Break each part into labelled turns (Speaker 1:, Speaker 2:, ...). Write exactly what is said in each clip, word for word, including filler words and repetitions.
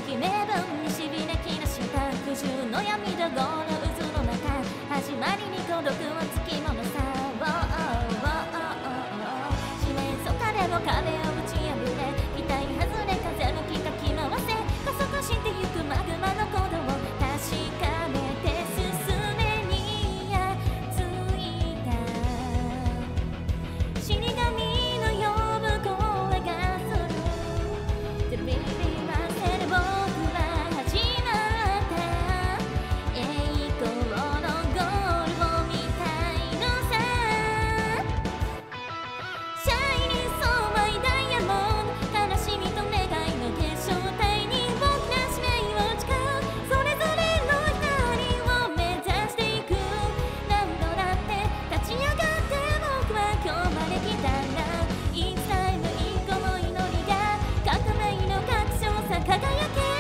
Speaker 1: 気名分にしびれ切らした苦渋の闇どごの渦の中始まりに孤独をつきものさ地面そかでも壁を打ち破れ痛い外れ風向きかき回せ加速してゆくマグマの鼓動を確かめて進めにやついた死神の呼ぶ声がするビビりませる僕は始まった栄光のゴールを見たいのさシャイニーソーマイダイヤモンド悲しみと願いの結晶体に大きな使命を誓うそれぞれの光を目指していく何度だって立ち上がって僕は今日まで来たんだいつタイム一個の祈りが革命の確証さ輝け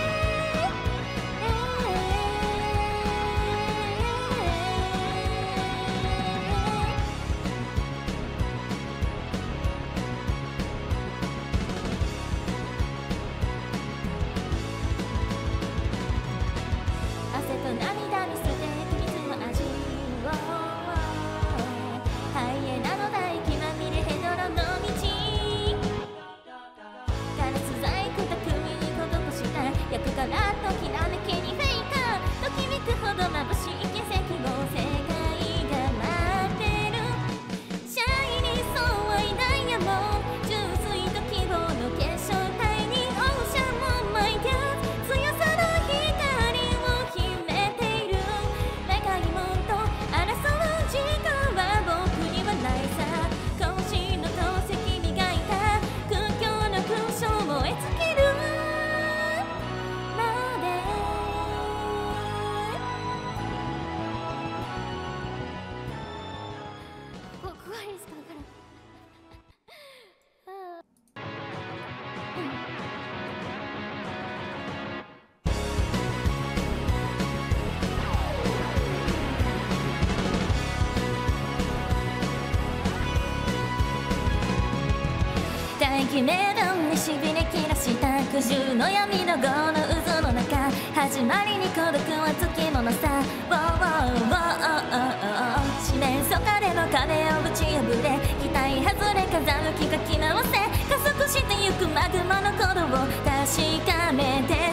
Speaker 1: 汗と涙に捨てて水の味をハイエナの唾液まみれヘドロの道ガラス細工巧みに施した役からときらめきにフェイカーときめくほど眩しい奇跡を世界が待ってるシャイニーソーアイダイヤモンド純粋と希望の結晶体にオーシャンも巻いて強さの光を秘めている願いもんと争う時間は僕にはないさ渾身の透析磨いた空虚の勲章燃え尽きるまでこ怖いですかだから大気名分にしびれ切らした苦渋の闇の業の渦の中始まりに孤独はつきものさ地面そかでも壁を打ち破れ期待外れ風向きかき回せ加速してゆくマグマの鼓動を確かめて